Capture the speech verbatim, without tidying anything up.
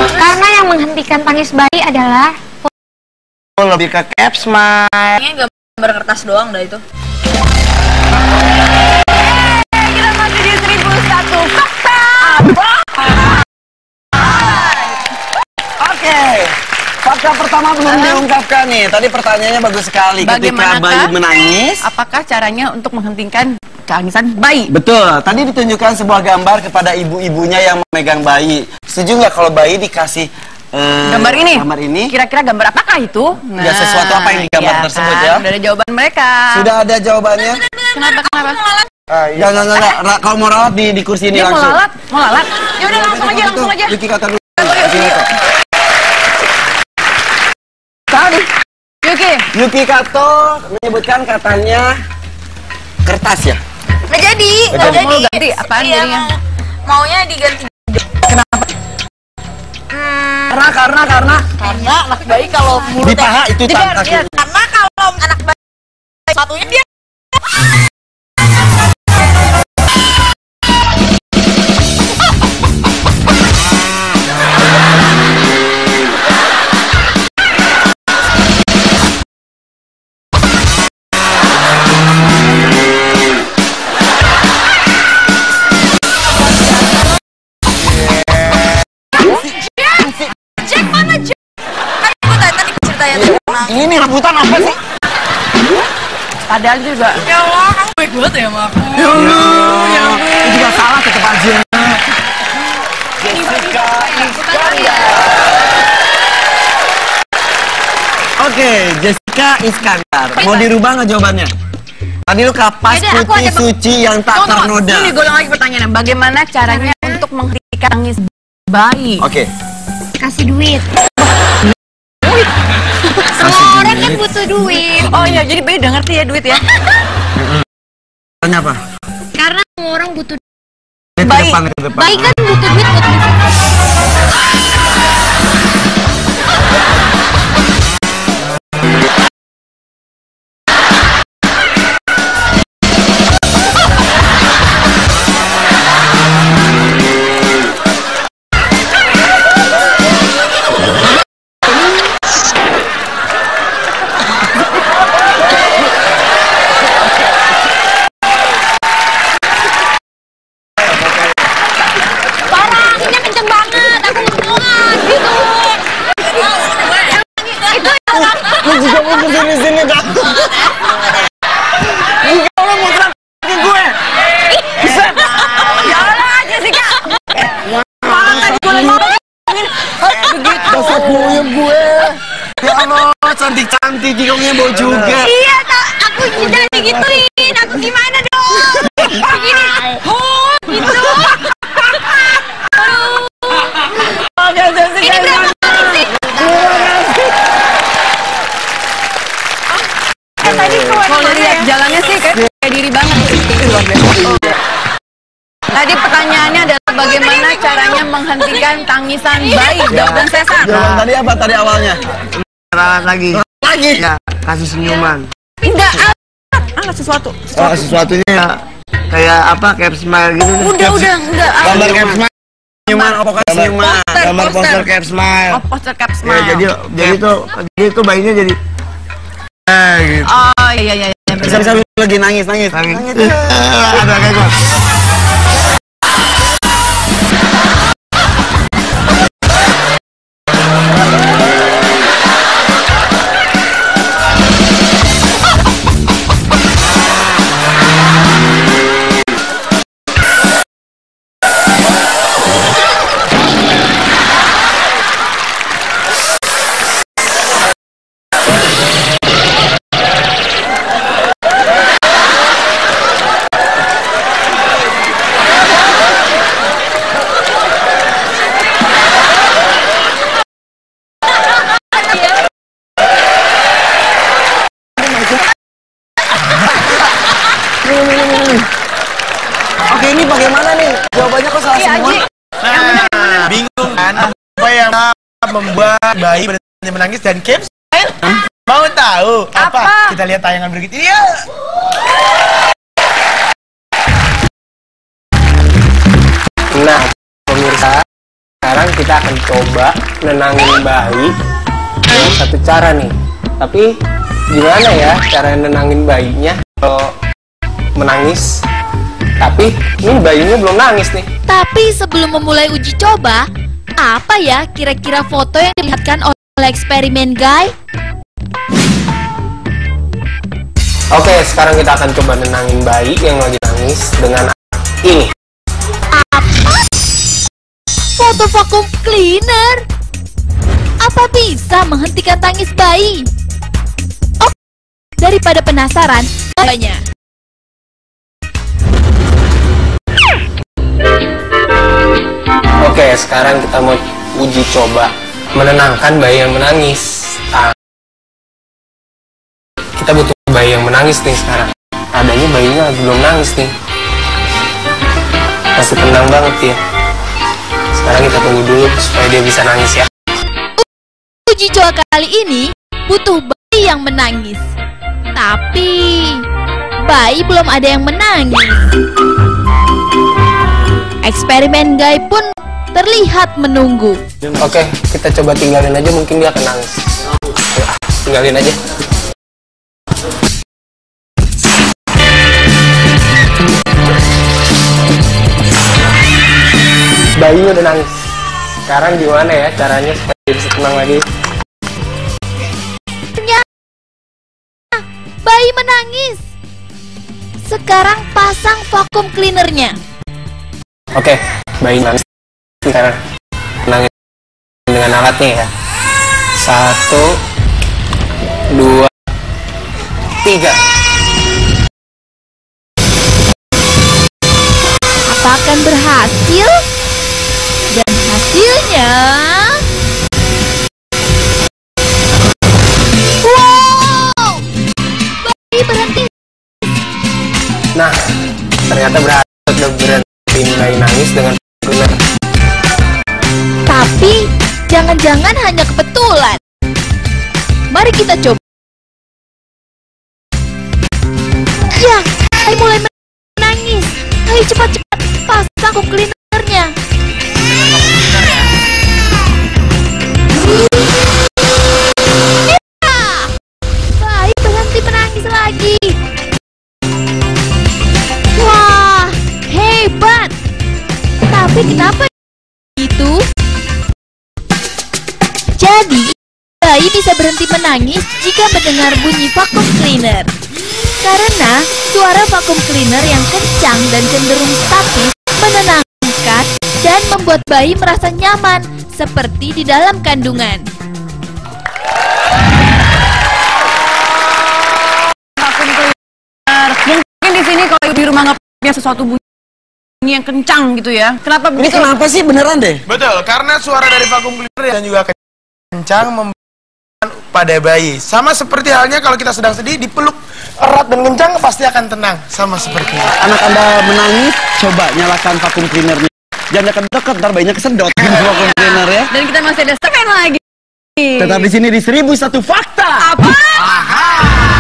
Karena yang menghentikan tangis bayi adalah oh, lebih ke Capsmile. Kayaknya gambar kertas doang dah itu. Kita masih di seribu satu fakta. Oke, fakta pertama belum diungkapkan nih. Tadi pertanyaannya bagus sekali. Ketika bayi menangis, apakah caranya untuk menghentikan tangisan bayi? betul. Tadi ditunjukkan sebuah gambar kepada ibu-ibunya yang memegang bayi. Setuju nggak kalau bayi dikasih uh, gambar ini? Gambar ini. Kira-kira gambar apakah itu? Nah, ya sesuatu apa yang digambar iya tersebut kan? ya? Sudah ada jawaban mereka. Sudah ada jawabannya. Kenapa? Kenapa? Ah, iya. Jangan, jangan, jangan. Kalau mau ralat di, di kursi ini Dia langsung. mau lalat? Mau lalat? Ya udah langsung aja, langsung aja. Yuki kata dulu. Yuki. Tadi. Yuki. Yuki Kato menyebutkan katanya kertas ya. Nggak jadi, nggak jadi. Mau ganti apaan Iya, jadinya? mau, maunya diganti. Kenapa? Hmm, Karena, karena, karena. karena anak bayi kalau Di mulutnya paha itu Jadi, tak iya, karena kalau anak bayi satunya dia ini rebutan apa sih? Padahal juga. ya Allah, kamu baik banget ya sama aku. Ya Allah, ya Allah. Itu juga salah tetap aja. Jessica Iskandar. Oke, Jessica Iskandar. Mau dirubah nggak jawabannya? Tadi lu kapas Yaudah, aku putih ada suci yang tak Tunggu, tunggu. ternoda. Ini gue ulang lagi pertanyaannya. Bagaimana caranya untuk menghentikan tangis bayi? Oke. kasih duit. Kasih Semua orang duit. kan butuh duit. Oh iya, jadi bayi udah ngerti ya duit ya? Tanya apa? Karena semua orang butuh duit. Ke Bayi. depan, ke depan. Bayi kan butuh duit buat beli. Parah, anginnya kenceng banget. Aku ngeluar gitu. Itu Lu juga mau kesini sini dah. Juga lu mau terakhir gue. Bisa. Ya Allah, Jessica. Malah tadi gue lagi ngomong. Begitu. Dasar kuyup gue. Ya Allah, cantik-cantik jigongnya bau juga. iya, tak. Aku jangan digituin. Aku gimana dong? Begini. Oh, gitu. Aduh. Oke, Jessica. Ini berapa kali sih? Eh, tadi kalau lihat jalannya sih kayak kayak diri banget. Luar biasa. Tadi pertanyaannya adalah bagaimana caranya menghentikan tangisan bayi? Jawaban Sesar. Jawaban tadi apa tadi awalnya? Ralat lagi. Lagi. Ya, kasih senyuman. Enggak, angkat sesuatu. Oh, sesuatunya ya kayak apa? Kayak smile gitu. deh. Udah, udah, udah. Gambar cap smile. Senyuman, apa kan senyuman? Poster, Gambar poster. poster cap smile. Oh, poster cap Ya, smile. jadi jadi tuh jadi tuh bayinya jadi eh gitu. Oh, iya, iya, iya. Bisa-bisa lu lagi nangis, nangis. Nangis. Ada kayak gua. Oke, ini bagaimana nih? Jawabannya kok salah semua? Nah, bingung kan apa yang membuat bayi berhenti menangis dan Caps? Mau tahu apa? Apa? Kita lihat tayangan berikut ini ya. Nah, pemirsa, sekarang sekarang kita akan coba nenangin bayi dengan satu cara nih. Tapi gimana ya cara nenangin bayinya kalau menangis? Tapi ini bayinya belum nangis nih. Tapi sebelum memulai uji coba, apa ya kira-kira foto yang dilihatkan oleh eksperimen Guy? Oke, sekarang kita akan coba nenangin bayi yang lagi nangis dengan ini. Apa? Foto vacuum cleaner? Apa bisa menghentikan tangis bayi? Oh, daripada penasaran, banyak. Oke, sekarang kita mau uji coba menenangkan bayi yang menangis. Nah, kita butuh bayi yang menangis nih sekarang. Adanya bayinya lagi belum nangis nih. Masih tenang banget ya. Sekarang kita tunggu dulu supaya dia bisa nangis ya. Uji coba kali ini butuh bayi yang menangis. Tapi bayi belum ada yang menangis. Eksperimen Guy pun terlihat menunggu. Oke, kita coba tinggalin aja, mungkin dia akan nangis. Ya, tinggalin aja. Bayinya udah nangis. Sekarang gimana ya caranya supaya dia bisa tenang lagi? Bayi menangis. Sekarang pasang vacuum cleanernya. Oke, bayi nangis. Sekarang nangis dengan alatnya ya. Satu, dua, tiga. Apa akan berhasil? Dan hasilnya... Wow! Bayi berhenti. Nah, ternyata berhasil berhentiin bayi nangis dengan cleaner. Tapi, jangan-jangan hanya kebetulan. Mari kita coba. Ya, saya mulai menangis. Ayo cepat-cepat pasang vacuum cleanernya. Ya, bayi berhenti menangis lagi. Wah, hebat. Tapi kenapa itu? Jadi, bayi bisa berhenti menangis jika mendengar bunyi vacuum cleaner. Karena suara vacuum cleaner yang kencang dan cenderung statis menenangkan dan membuat bayi merasa nyaman seperti di dalam kandungan. Vacuum cleaner. Mungkin di sini kalau di rumah nggak punya sesuatu bunyi yang kencang gitu ya. Kenapa Ini begitu? kenapa sih beneran deh? Betul, karena suara dari vacuum cleaner dan juga kencang membuat pada bayi. Sama seperti halnya kalau kita sedang sedih, dipeluk erat dan kencang pasti akan tenang. Sama seperti itu. Anak Anda menangis, coba nyalakan vacuum cleanernya. Jangan dekat-dekat, ntar bayinya kesedot vacuum cleaner ya. Dan kita masih ada segmen lagi. Tetap di sini di seribu satu fakta. Apa?